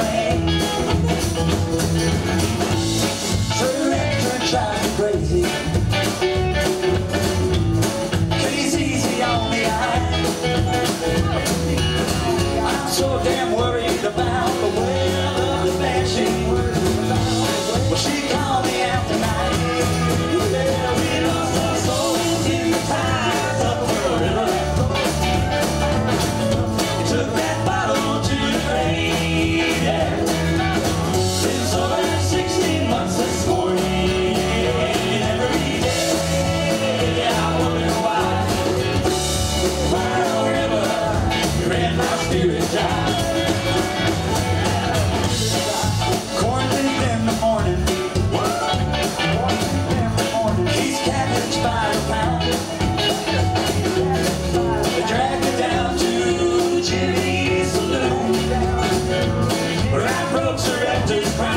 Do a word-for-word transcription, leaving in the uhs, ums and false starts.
rain. So the rector drives me crazy. He's easy on the eye. I'm so damn worried about the well of the banshee. Well, she called me out tonight. Yeah, we lost our souls in the tides of the river. He took that bottle to the grave. Yeah. It's over sixteen months this morning. Every day I wonder why. Why, river, you ran my spirit dry. Just